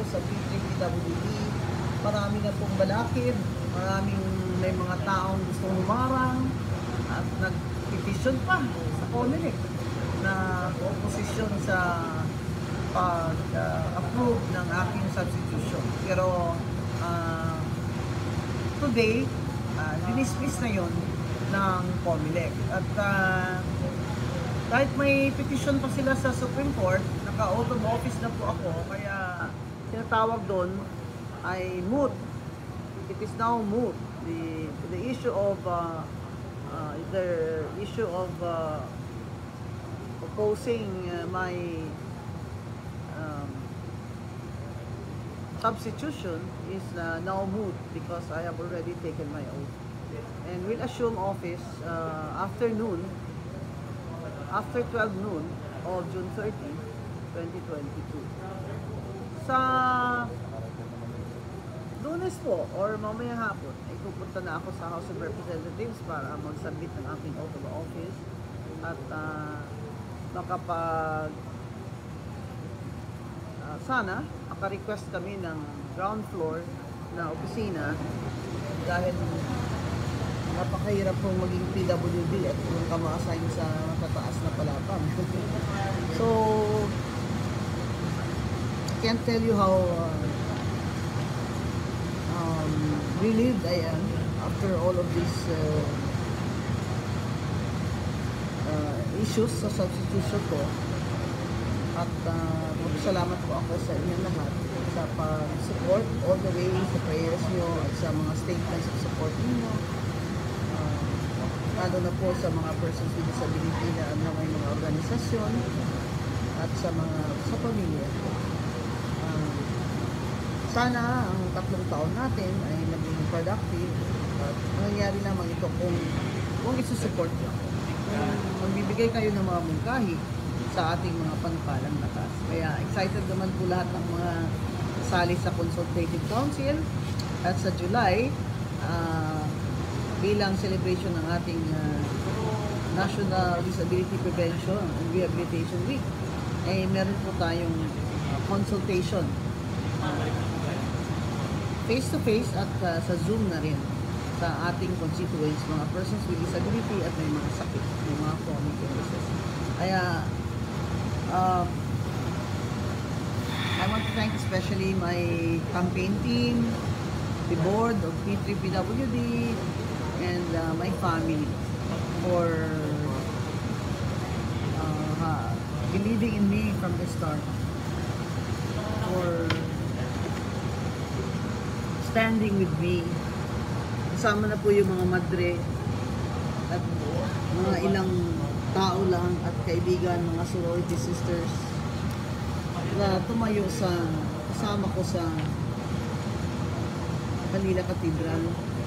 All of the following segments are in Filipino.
sa P3PWD. Marami na pong balakid, may mga taong gustong humarang at nag-petition pa sa COMELEC na opposition sa pag-approve ng aking substitution. Pero today, dinismiss na yon ng COMELEC. At kahit may petition pa sila sa Supreme Court, naka-out of office na po ako, kaya tinatawag doon ay moot. It is now moot. The issue of opposing my substitution is now moot because I have already taken my oath and will assume office after 12 noon of June 30, 2022. Sa Lunes po or mamaya hapon ay pupunta na ako sa House of Representatives para mag-submit ng aking oath of office at sana maka-request kami ng ground floor na opisina dahil napakahirap pong maging PWD at kung ka ma-assign sa matataas na palapag. So, I can't tell you how relieved I am after all of these issues sa substitution ko. At magpasalamat po ako sa inyong lahat sa pag-support all the way sa prayers nyo at sa mga statements of support ninyo. Lalo na po sa mga persons with disability na may mga organisasyon at sa pamilya. Sana ang 3 taon natin ay naging productive at nangyari naman ito kung isusupport nyo. Kung magbibigay kayo ng mga mungkahi sa ating mga panukalang batas. Kaya excited naman po lahat ng mga kasali sa Consultative Council at sa July bilang celebration ng ating National Disability Prevention and Rehabilitation Week ay meron po tayong consultation face-to-face at sa Zoom na rin sa ating constituents, mga persons with disability at may mga sakit, may mga chronic illnesses. Kaya I want to thank especially my campaign team, the board of P3PWD, and my family for believing in me from the start, for standing with me. Kasama na po yung mga madre at mga ilang tao lang at kaibigan, mga sorority sisters na tumayo kasama ko sa Manila Cathedral.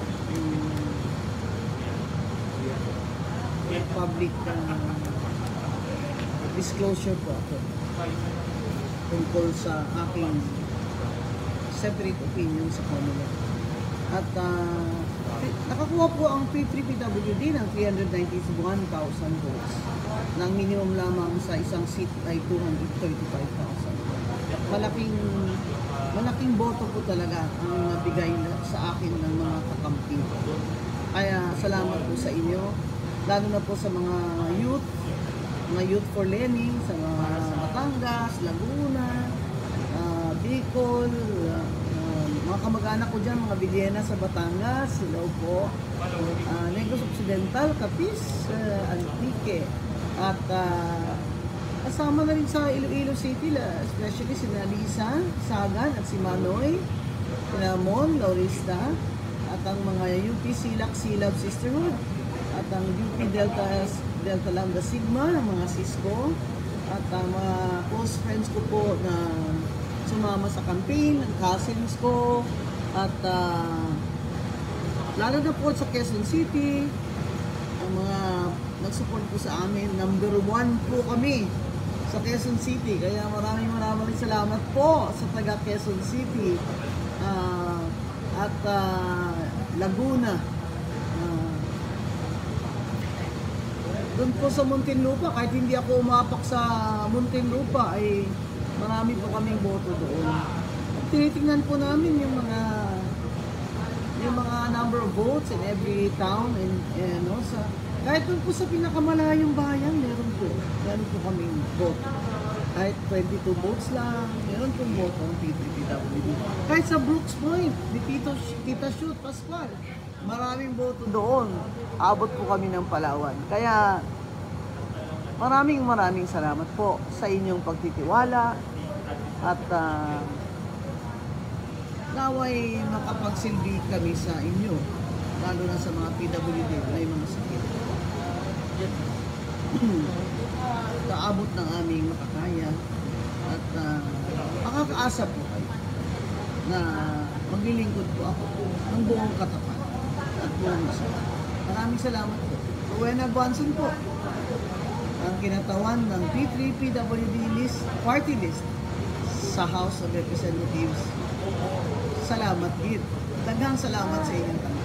Public disclosure po ako tungkol sa aking separate opinion sa COMELEC. At nakakuha po ang P3PWD ng 391,000 votes. Ng minimum lamang sa isang seat ay 235,000. Malaking boto po talaga ang nabigay sa akin ng mga kakampi. Kaya salamat po sa inyo, lalo na po sa mga youth for learning, sa mga Batangas, Laguna, Bicol, mga kamag-anak ko dyan, mga Villena sa Batangas, hello po, Negros Occidental, Capiz, Antique, at kasama na rin sa Iloilo City, especially si Lisa, Sagan, at si Manoy, sina Mon, Laurista, at ang mga UP Silak Silab Sisterhood, at ang UP Delta Lambda Sigma, ang mga Cisco, at ang mga close friends ko po na sumama sa campaign, ang cousins ko, at lalo na po sa Quezon City, ang mga nag-support po sa amin. Number 1 po kami sa Quezon City, kaya maraming salamat po sa taga Quezon City at Laguna. Doon po sa Muntinlupa, kahit hindi ako umapak sa Muntinlupa, ay marami po kaming boto doon. tinitingnan po namin yung mga number of votes in every town and no, kahit dun po sa pinakamalayong bayan, meron po kaming vote. Kahit 22 votes lang, meron pong vote ng P3PWD. Kahit sa Brooks Point, ni Tita Shoot Pascual, maraming boto doon. Abot po kami ng Palawan. Kaya, maraming salamat po sa inyong pagtitiwala at naway makapagsilbi kami sa inyo, lalo na sa mga PWD na may mga sakit. Kaabot ng aming makakaya at makakaasa po kayo na maglilingkod po ako ng buong katapat at buong masaya. Maraming salamat po. Rowena Guanzon po, ang kinatawan ng P3PWD party list sa House of Representatives. Salamat, Gid. Daghang salamat sa inyong tanong.